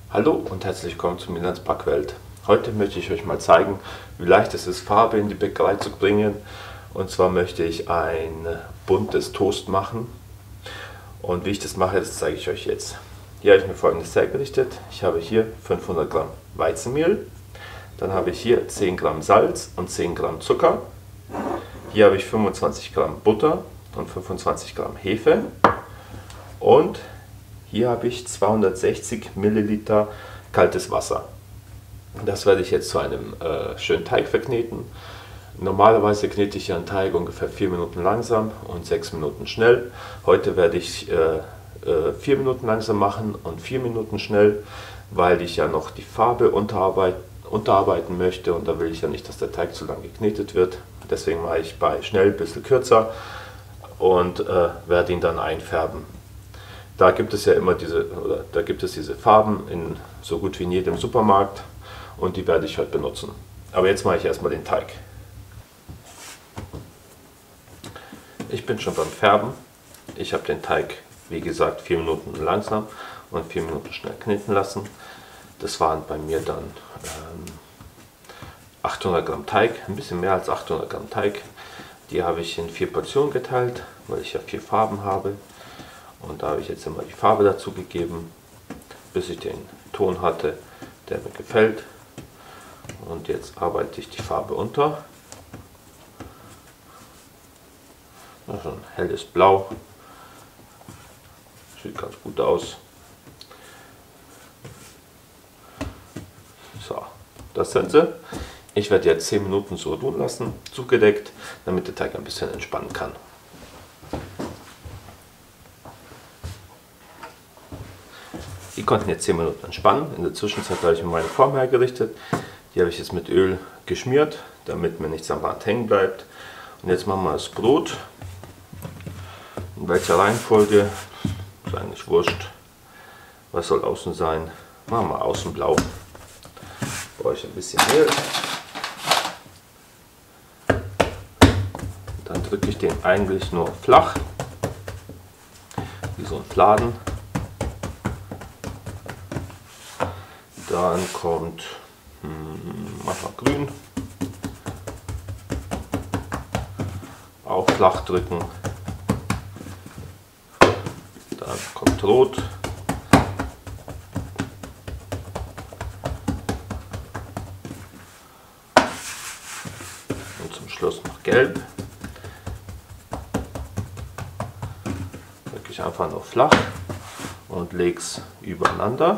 Hallo und herzlich willkommen zu Milans Backwelt. Heute möchte ich euch mal zeigen, wie leicht es ist, Farbe in die Bäckerei zu bringen. Und zwar möchte ich ein buntes Toast machen. Und wie ich das mache, das zeige ich euch jetzt. Hier habe ich mir folgendes hergerichtet. Ich habe hier 500 Gramm Weizenmehl. Dann habe ich hier 10 Gramm Salz und 10 Gramm Zucker. Hier habe ich 25 Gramm Butter und 25 Gramm Hefe. Und hier habe ich 260 Milliliter kaltes Wasser. Das werde ich jetzt zu einem schönen Teig verkneten. Normalerweise knete ich ja einen Teig ungefähr 4 Minuten langsam und 6 Minuten schnell. Heute werde ich 4 Minuten langsam machen und 4 Minuten schnell, weil ich ja noch die Farbe unterarbeiten möchte und da will ich ja nicht, dass der Teig zu lange geknetet wird. Deswegen mache ich bei schnell ein bisschen kürzer und werde ihn dann einfärben. Da gibt es ja immer diese Farben in so gut wie in jedem Supermarkt und die werde ich heute benutzen. Aber jetzt mache ich erstmal den Teig. Ich bin schon beim Färben. Ich habe den Teig, wie gesagt, 4 Minuten langsam und 4 Minuten schnell kneten lassen. Das waren bei mir dann 800 Gramm Teig, ein bisschen mehr als 800 Gramm Teig. Die habe ich in 4 Portionen geteilt, weil ich ja 4 Farben habe. Und da habe ich jetzt immer die Farbe dazu gegeben, bis ich den Ton hatte, der mir gefällt. Und jetzt arbeite ich die Farbe unter. Also ein helles Blau. Sieht ganz gut aus. So, das sind sie. Ich werde jetzt 10 Minuten so ruhen lassen, zugedeckt, damit der Teig ein bisschen entspannen kann. Die konnten jetzt 10 Minuten entspannen. In der Zwischenzeit habe ich mir meine Form hergerichtet. Die habe ich jetzt mit Öl geschmiert, damit mir nichts am Rand hängen bleibt. Und jetzt machen wir das Brot. In welcher Reihenfolge? Ist eigentlich wurscht. Was soll außen sein? Machen wir außen blau. Brauche ich ein bisschen Mehl. Dann drücke ich den eigentlich nur flach, wie so ein Fladen. Dann kommt manchmal grün. Auch flach drücken. Dann kommt rot. Und zum Schluss noch gelb. Drücke ich einfach nur flach und lege es übereinander.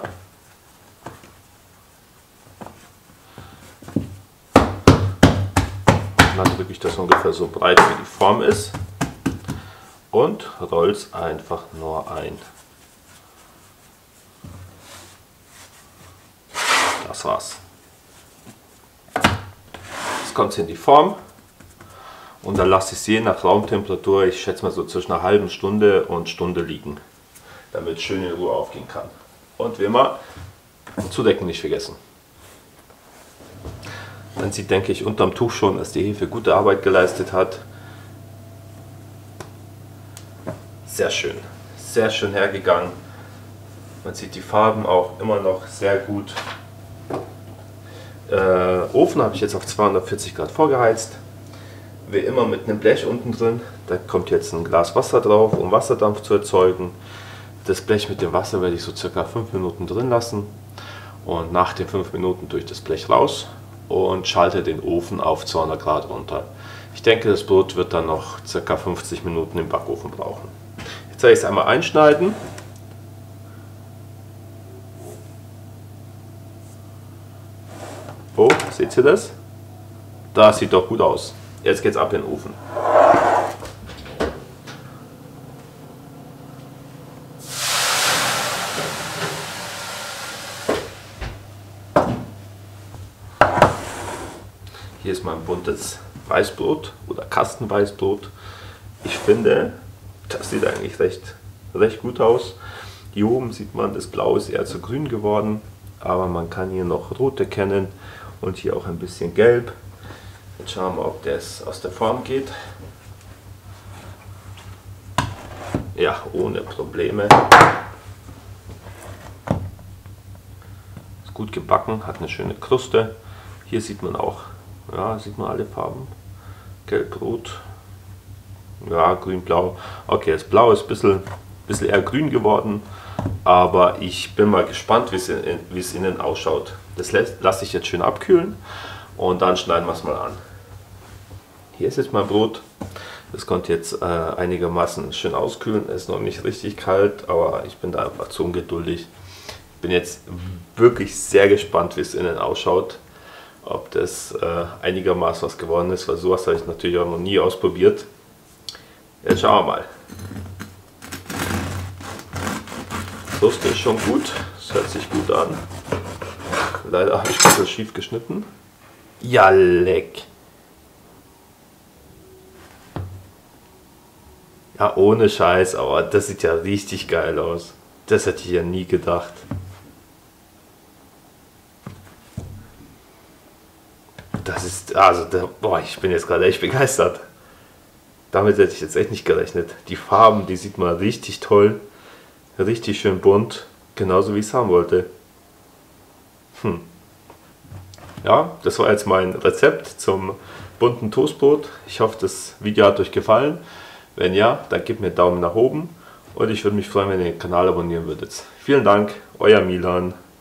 Dann drücke ich das ungefähr so breit wie die Form ist und rolle es einfach nur ein. Das war's. Jetzt kommt es in die Form und dann lasse ich es je nach Raumtemperatur, ich schätze mal so zwischen einer halben Stunde und Stunde liegen, damit es schön in Ruhe aufgehen kann. Und wie immer, zudecken nicht vergessen. Man sieht, denke ich, unterm Tuch schon, dass die Hefe gute Arbeit geleistet hat. Sehr schön hergegangen. Man sieht die Farben auch immer noch sehr gut. Ofen habe ich jetzt auf 240 Grad vorgeheizt. Wie immer mit einem Blech unten drin. Da kommt jetzt ein Glas Wasser drauf, um Wasserdampf zu erzeugen. Das Blech mit dem Wasser werde ich so circa 5 Minuten drin lassen. Und nach den 5 Minuten durch das Blech raus. Und schalte den Ofen auf 200 Grad runter. Ich denke, das Brot wird dann noch ca. 50 Minuten im Backofen brauchen. Jetzt werde ich es einmal einschneiden. Oh, seht ihr das? Das sieht doch gut aus. Jetzt geht es ab in den Ofen. Hier ist mein buntes Weißbrot oder Kastenweißbrot. Ich finde, das sieht eigentlich recht gut aus. Hier oben sieht man, das Blau ist eher zu grün geworden, aber man kann hier noch rot erkennen und hier auch ein bisschen gelb. Jetzt schauen wir, ob das aus der Form geht. Ja, ohne Probleme. gut gebacken, hat eine schöne Kruste. Hier sieht man auch, ja, sieht man alle Farben. Gelb, Rot, ja, Grün, Blau. Okay, das Blau ist ein bisschen eher grün geworden, aber ich bin mal gespannt, wie es innen ausschaut. Das lasse ich jetzt schön abkühlen und dann schneiden wir es mal an. Hier ist jetzt mein Brot. Das konnte jetzt einigermaßen schön auskühlen. Es ist noch nicht richtig kalt, aber ich bin da einfach zu ungeduldig. Ich bin jetzt wirklich sehr gespannt, wie es innen ausschaut. Ob das einigermaßen was geworden ist, weil sowas habe ich natürlich auch noch nie ausprobiert. Jetzt schauen wir mal. Kruste ist schon gut, das hört sich gut an. Leider habe ich ein bisschen schief geschnitten. Ja, leck! Ja, ohne Scheiß, aber das sieht ja richtig geil aus. Das hätte ich ja nie gedacht. Das ist, also, boah, ich bin jetzt gerade echt begeistert. Damit hätte ich jetzt echt nicht gerechnet. Die Farben, die sieht man richtig toll. Richtig schön bunt. Genauso wie ich es haben wollte. Ja, das war jetzt mein Rezept zum bunten Toastbrot. Ich hoffe, das Video hat euch gefallen. Wenn ja, dann gebt mir einen Daumen nach oben. Und ich würde mich freuen, wenn ihr den Kanal abonnieren würdet. Vielen Dank, euer Milan.